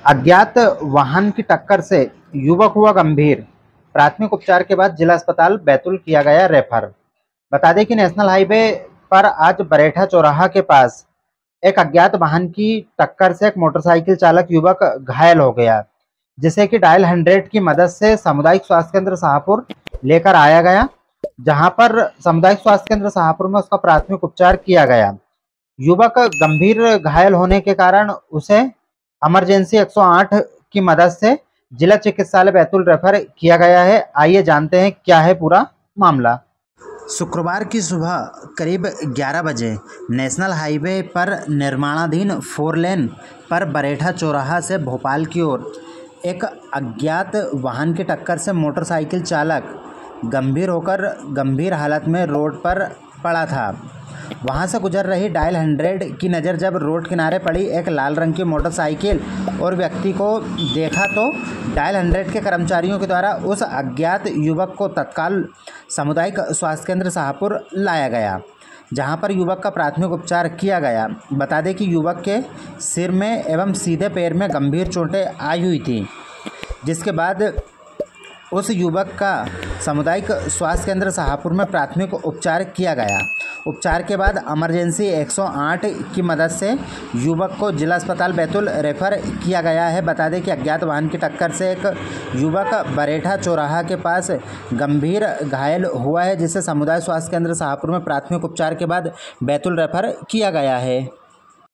अज्ञात वाहन की टक्कर से युवक हुआ गंभीर। प्राथमिक उपचार के बाद जिला अस्पताल बैतूल किया गया रेफर। बता दें कि नेशनल हाईवे पर आज बरेठा चौराहा के पास एक अज्ञात वाहन की टक्कर से एक मोटरसाइकिल चालक युवक घायल हो गया, जिसे कि डायल 100 की मदद से सामुदायिक स्वास्थ्य केंद्र शाहपुर लेकर आया गया, जहां पर सामुदायिक स्वास्थ्य केंद्र शाहपुर में उसका प्राथमिक उपचार किया गया। युवक गंभीर घायल होने के कारण उसे इमरजेंसी 108 की मदद से जिला चिकित्सालय बैतूल रेफर किया गया है। आइए जानते हैं क्या है पूरा मामला। शुक्रवार की सुबह करीब 11 बजे नेशनल हाईवे पर निर्माणाधीन 4 लेन पर बरेठा चौराहा से भोपाल की ओर एक अज्ञात वाहन की टक्कर से मोटरसाइकिल चालक गंभीर हालत में रोड पर पड़ा था। वहां से गुजर रही डायल 100 की नज़र जब रोड किनारे पड़ी एक लाल रंग की मोटरसाइकिल और व्यक्ति को देखा तो डायल 100 के कर्मचारियों के द्वारा उस अज्ञात युवक को तत्काल सामुदायिक स्वास्थ्य केंद्र शाहपुर लाया गया, जहां पर युवक का प्राथमिक उपचार किया गया। बता दें कि युवक के सिर में एवं सीधे पैर में गंभीर चोटें आई हुई थी, जिसके बाद उस युवक का सामुदायिक स्वास्थ्य केंद्र शाहपुर में प्राथमिक उपचार किया गया। उपचार के बाद इमरजेंसी 108 की मदद से युवक को जिला अस्पताल बैतूल रेफर किया गया है। बता दें कि अज्ञात वाहन की टक्कर से एक युवक बरेठा चौराहा के पास गंभीर घायल हुआ है, जिसे समुदाय स्वास्थ्य केंद्र शाहपुर में प्राथमिक उपचार के बाद बैतूल रेफर किया गया है।